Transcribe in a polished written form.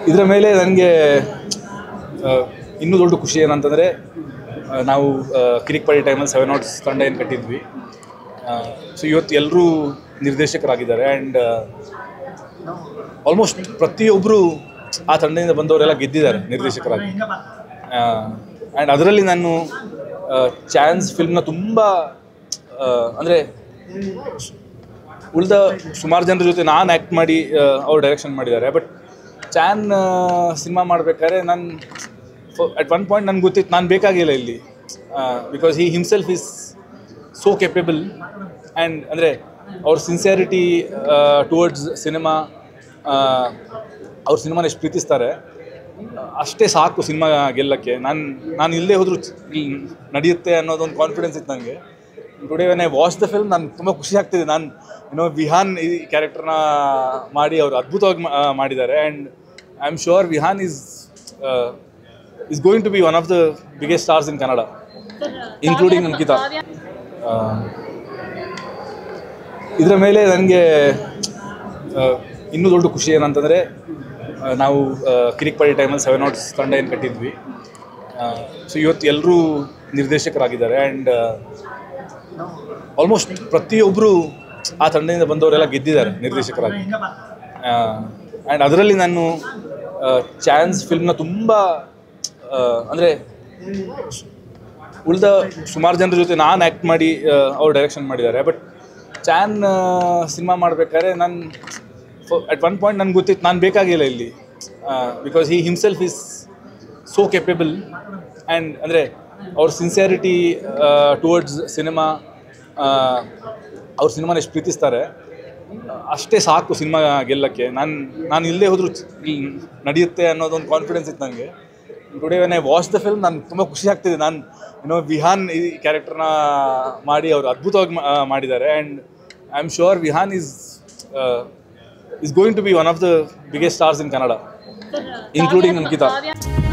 ಇದರ ಮೇಲೆ ನನಗೆ ಇನ್ನೂ ದೊಡ್ಡ ಖುಷಿ ಏನಂತಂದರೆ ನಾವು ಕಿರಿಕ್ಪಾಡಿ ಟೈಮಲ್ಲಿ 7 ನಾಟ್ಸ್ ತಂಡ ಏನು ಕಟ್ಟಿದ್ವಿ. ಸೊ ಇವತ್ತು ಎಲ್ಲರೂ ನಿರ್ದೇಶಕರಾಗಿದ್ದಾರೆ ಆ್ಯಂಡ್ ಆಲ್ಮೋಸ್ಟ್ ಪ್ರತಿಯೊಬ್ಬರು ಆ ತಂಡದಿಂದ ಬಂದವರೆಲ್ಲ ಗೆದ್ದಿದ್ದಾರೆ ನಿರ್ದೇಶಕರಾಗಿ. ಆ್ಯಂಡ್ ಅದರಲ್ಲಿ ನಾನು ಚಾನ್ಸ್ ಫಿಲ್ಮ್ನ ತುಂಬ ಅಂದರೆ ಉಳಿದ ಸುಮಾರು ಜನರ ಜೊತೆ ನಾನು ಆ್ಯಕ್ಟ್ ಮಾಡಿ ಅವ್ರು ಡೈರೆಕ್ಷನ್ ಮಾಡಿದ್ದಾರೆ. ಬಟ್ ಚಾನ್ ಸಿನಿಮಾ ಮಾಡಬೇಕಾದ್ರೆ ನಾನು ಅಟ್ ಒನ್ ಪಾಯಿಂಟ್ ನನಗೆ ಗೊತ್ತಿತ್ತು ನಾನು ಬೇಕಾಗಿಲ್ಲ ಇಲ್ಲಿ, because he himself is so capable and ಅಂದರೆ ಅವ್ರ ಸಿನ್ಸಿಯಾರಿಟಿ ಟುವರ್ಡ್ಸ್ ಸಿನಿಮಾ, ಅವ್ರ ಸಿನಿಮಾನ ಎಷ್ಟು ಪ್ರೀತಿಸ್ತಾರೆ ಅಷ್ಟೇ ಸಾಕು ಸಿನಿಮಾ ಗೆಲ್ಲಕ್ಕೆ. ನಾನು ಇಲ್ಲದೆ ಹೋದರೂ ನಡೆಯುತ್ತೆ ಅನ್ನೋದೊಂದು ಕಾನ್ಫಿಡೆನ್ಸ್ ಇತ್ತು ನನಗೆ. Today when I watch the film ನಾನು ತುಂಬ ಖುಷಿ ಆಗ್ತಿದೆ. ನಾನು ವಿಹಾನ್ ಈ ಕ್ಯಾರೆಕ್ಟರ್ನ ಮಾಡಿ ಅವರು ಅದ್ಭುತವಾಗಿ ಮಾಡಿದ್ದಾರೆ. And I am sure Vihan is going to be one of the biggest stars in Kannada, including Ankita. ಇದರ ಮೇಲೆ ನನಗೆ ಇನ್ನೂ ದೊಡ್ಡ ಖುಷಿ ಏನಂತಂದರೆ ನಾವು ಕಿರಿಕ್ಪಾಡಿ ಟೈಮಲ್ಲಿ 7 ನಾಟ್ಸ್ ತಂಡ ಏನು ಕಟ್ಟಿದ್ವಿ. ಸೊ ಇವತ್ತು ಎಲ್ಲರೂ ನಿರ್ದೇಶಕರಾಗಿದ್ದಾರೆ ಆ್ಯಂಡ್ ಆಲ್ಮೋಸ್ಟ್ ಪ್ರತಿಯೊಬ್ಬರು ಆ ತಂಡದಿಂದ ಬಂದವರೆಲ್ಲ ಗೆದ್ದಿದ್ದಾರೆ ನಿರ್ದೇಶಕರಾಗಿ. ಆ್ಯಂಡ್ ಅದರಲ್ಲಿ ನಾನು ಚಾನ್ಸ್ ಫಿಲ್ಮ್ನ ತುಂಬ ಅಂದರೆ ಉಳಿದ ಸುಮಾರು ಜನರ ಜೊತೆ ನಾನು ಆ್ಯಕ್ಟ್ ಮಾಡಿ ಅವ್ರು ಡೈರೆಕ್ಷನ್ ಮಾಡಿದ್ದಾರೆ. ಬಟ್ ಚಾನ್ ಸಿನಿಮಾ ಮಾಡಬೇಕಾದ್ರೆ ನಾನು ಅಟ್ ಒನ್ ಪಾಯಿಂಟ್ ನನಗೆ ಗೊತ್ತಿತ್ತು ನಾನು ಬೇಕಾಗಿಲ್ಲ ಇಲ್ಲಿ, because he himself is so capable and ಅಂದರೆ ಅವ್ರ ಸಿನ್ಸಿಯಾರಿಟಿ ಟುವರ್ಡ್ಸ್ ಸಿನಿಮಾ, ಅವ್ರ ಸಿನಿಮಾನ ಎಷ್ಟು ಪ್ರೀತಿಸ್ತಾರೆ ಅಷ್ಟೇ ಸಾಕು ಸಿನಿಮಾ ಗೆಲ್ಲಕ್ಕೆ. ನಾನು ಇಲ್ಲದೆ ಹೋದರೂ ನಡೆಯುತ್ತೆ ಅನ್ನೋದೊಂದು ಕಾನ್ಫಿಡೆನ್ಸ್ ಇತ್ತು ನನಗೆ. Today when I watch the film ನಾನು ತುಂಬ ಖುಷಿ ಆಗ್ತಿದೆ. ನಾನು ವಿಹಾನ್ ಈ ಕ್ಯಾರೆಕ್ಟರ್ನ ಮಾಡಿ ಅವರು ಅದ್ಭುತವಾಗಿ ಮಾಡಿದ್ದಾರೆ. And I am sure Vihan is going to be one of the biggest stars in Kannada, including Ankita.